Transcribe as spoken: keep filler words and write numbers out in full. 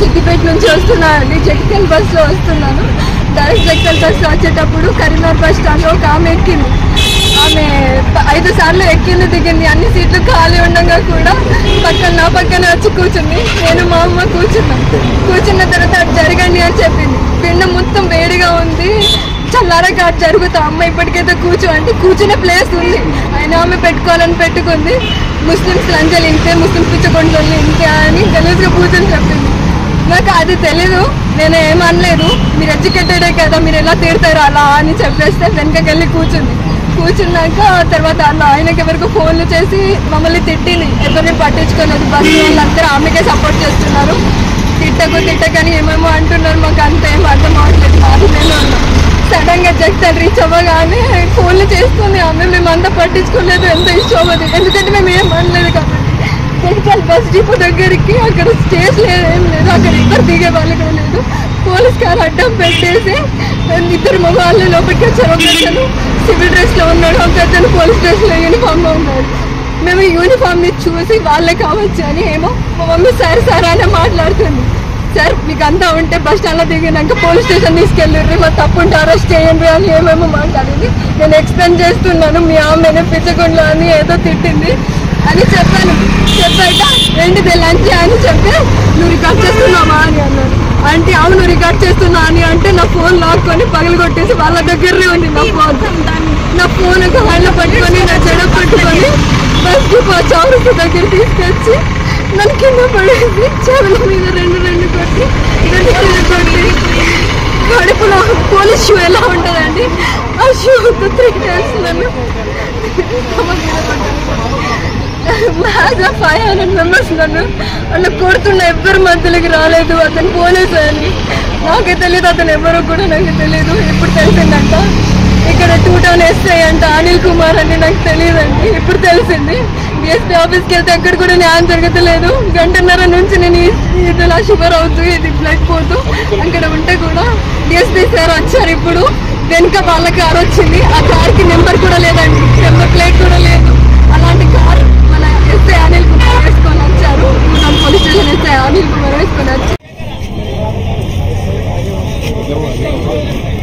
సిద్దిపేట నుంచి వస్తున్నానండి, జగిత్యాల బస్సులో వస్తున్నాను. డైరెక్ట్ జగిత్యాల బస్సు వచ్చేటప్పుడు కరీంనగర్ బస్ స్టాండ్లో ఒక ఆమె ఎక్కింది. ఆమె ఐదు సార్లు ఎక్కింది, దిగింది. అన్ని సీట్లు ఖాళీ ఉండగా కూడా పక్కన నా పక్కన వచ్చి కూర్చుంది. నేను మా అమ్మ కూర్చున్నాం. కూర్చున్న తర్వాత అది జరగండి అని చెప్పింది. పిండం మొత్తం వేడిగా ఉంది, చల్లారగా అటు జరుగుతా. అమ్మ ఇప్పటికైతే కూర్చో అంటే కూర్చునే ప్లేస్ ఉంది, అయినా ఆమె పెట్టుకోవాలని పెట్టుకుంది. ముస్లిమ్స్ లంజలు ఇంతే, ముస్లిమ్స్ పిచ్చగొండలు ఇంతే అని గలీజ్గా కూర్చొని చెప్పింది. నాకు అది తెలీదు, నేను ఏమనలేదు. మీరు ఎడ్యుకేటెడే కదా, మీరు ఎలా తిడతారు అలా అని చెప్పేస్తే వెనకకెళ్ళి కూర్చుంది. కూర్చున్నాక తర్వాత అలా ఆయనకి ఎవరికి ఫోన్లు చేసి మమ్మల్ని తిట్టింది. ఎవరిని పట్టించుకోలేదు, బస్సు వాళ్ళందరూ ఆమెకే సపోర్ట్ చేస్తున్నారు. తిట్టకు తిట్టకని ఏమేమో అంటున్నారు. మాకు అంత ఏం అర్థం అవ్వట్లేదు. మాది నేను ఉన్నాం. సడన్ గా జగిత్యాల రీచ్ అవ్వగానే ఫోన్లు చేస్తుంది ఆమె. మేము అంతా పట్టించుకోలేదు, ఎంత ఇష్టం అవ్వదు, ఎందుకంటే మేము ఏం అనలేదు కాబట్టి. జగిత్యాల బస్ డిపో దగ్గరికి అక్కడ స్టేజ్ లేదు, ఏం లేదు, అక్కడ ఇద్దరు దిగే వాళ్ళు కూడా లేదు. పోలీస్ కార్ అడ్డం పెట్టేసి ఇద్దరు మగవాళ్ళు లోపలికి వచ్చారు. ఒక అతను సివిల్ డ్రెస్ లో ఉన్నాడు, ఒక అతను పోలీస్ డ్రెస్ లో యూనిఫామ్ లో ఉన్నాడు. మేము యూనిఫామ్ ని చూసి వాళ్ళే కావచ్చు అని ఏమో మా మమ్మీ సార్ సార్ అనే మాట్లాడుతుంది. సార్ మీకు అంతా ఉంటే బస్ స్టాండ్ లో దిగినాక పోలీస్ స్టేషన్ తీసుకెళ్ళి మా తప్పు ఉంటే అరెస్ట్ చేయండి అని ఏమేమో మాట్లాడింది. నేను ఎక్స్ప్లెయిన్ చేస్తున్నాను, మీ ఆమె పిచ్చకుండా అని ఏదో తిట్టింది అని చెప్పాను. చెప్పాక ఏంటిది లంచ్ అని చెప్తే నువ్వు రికార్డ్ చేస్తున్నావా అని అన్నాడు. అంటే అవును రికార్డ్ చేస్తున్నా అని అంటే నా ఫోన్ లాక్కొని పగలు కొట్టేసి వాళ్ళ దగ్గరనే ఉంది నా ఫోన్. నా ఫోన్ ఒక హ్యాండ్లో పట్టుకొని నా జడ పట్టుకొని బస్ డిపో చౌరస్తా దగ్గర తీసుకొచ్చి నన్ను కింద పడేసి చెవుల మీద రెండు రెండు కొట్టి రెండు కింద కొట్టి కడుపులో పోలీస్ షూ ఎలా ఉంటుందండి ఆ షూతో త్రీ టైమ్స్ నన్ను బాగా ఫైవ్ హండ్రెడ్ మెంబర్స్ నన్ను అలా కొడుతున్న ఎవ్వరు మధ్యలోకి రాలేదు. అతను పోలీసు అని నాకే తెలియదు, అతను ఎవరో కూడా నాకు తెలియదు. ఇప్పుడు తెలిసిందంట ఇక్కడ టూ టౌన్ ఎస్ఐ అంట అనిల్ కుమార్ అని నాకు తెలియదండి, ఇప్పుడు తెలిసింది. డిఎస్పీ ఆఫీస్కి వెళ్తే అక్కడ కూడా న్యాయం జరగట్లేదు. గంటన్నర నుంచి నేను ఇదిలా షుగర్ అవుతూ ఇది బ్లడ్ పోతూ అక్కడ ఉంటే కూడా డిఎస్పీ సార్ వచ్చారు. ఇప్పుడు వెనుక వాళ్ళ కార్ వచ్చింది, ఆ కార్కి నెంబర్ కూడా లేదండి, నెంబర్ ప్లేట్ కూడా లేదు. అలాంటి కార్ మన ఎస్ఐ అనిల్ కుమార్ వేసుకొని వచ్చారు. మన police station SI Anil Kumar వేసుకొని వచ్చారు.